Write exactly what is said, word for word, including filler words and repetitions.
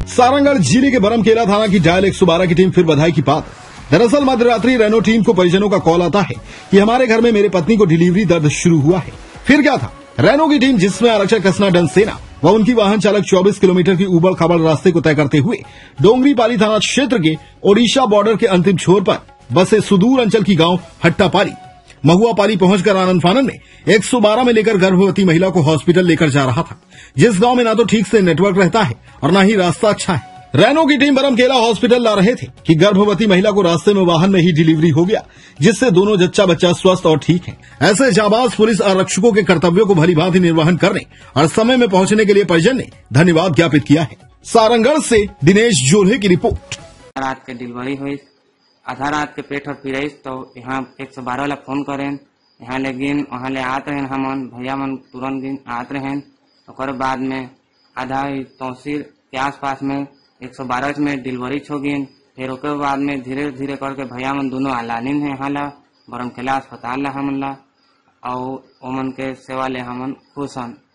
सारंगगढ़ जिले के बरमकेला थाना की डायल एक सौ बारह की टीम फिर बधाई की बात। दरअसल मध्य रात्रि रेनो टीम को परिजनों का कॉल आता है कि हमारे घर में मेरे पत्नी को डिलीवरी दर्द शुरू हुआ है। फिर क्या था, रेनो की टीम जिसमें आरक्षक कसना डन सेना व उनकी वाहन चालक चौबीस किलोमीटर की उबड़ खाबड़ रास्ते को तय करते हुए डोंगरीपाली थाना क्षेत्र के ओडिशा बॉर्डर के अंतिम छोर पर बसे सुदूर अंचल की गांव हट्टापाली महुआपाली पहुंचकर आनंद फानन में एक सौ बारह में लेकर गर्भवती महिला को हॉस्पिटल लेकर जा रहा था, जिस गांव में ना तो ठीक से नेटवर्क रहता है और न ही रास्ता अच्छा है। रेनो की टीम बरमकेला हॉस्पिटल ला रहे थे कि गर्भवती महिला को रास्ते में वाहन में ही डिलीवरी हो गया, जिससे दोनों जच्चा बच्चा स्वस्थ और ठीक है। ऐसे जाबाज पुलिस आरक्षकों के कर्तव्यों को भली भांति निर्वहन करने और समय में पहुंचने के लिए परिजन ने धन्यवाद ज्ञापित किया है। सारंगगढ़ से दिनेश जोल्हे की रिपोर्ट। रात के डिलीवरी हुई, आधा रात के पेट और फिर तो यहाँ एक सौ बारह वाला फोन करें, यहाँ ले गिन वहाँ ले आते हैं, हमन भैया मन तुरंत गिन आते हैं। और बाद में आधा तहसील के आस पास में एक सौ बारह में डिलीवरी हो गिन। फिर उसके बाद में धीरे धीरे करके भैया मन दोनों आलानिन है यहाँ ला बरमकेला अस्पताल ला हमन ला और ओमन के सेवा ले हमन खुश हन।